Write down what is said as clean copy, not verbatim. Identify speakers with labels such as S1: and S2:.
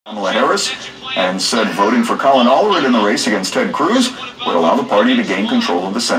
S1: Kamala Harris, and said voting for Colin Allred in the race against Ted Cruz would allow the party to gain control of the Senate.